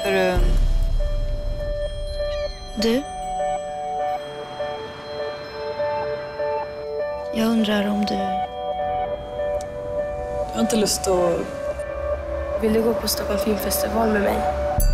Hörru... Du? Jag undrar om du... Jag har inte lust att... Vill du gå på Stockholm filmfestival med mig?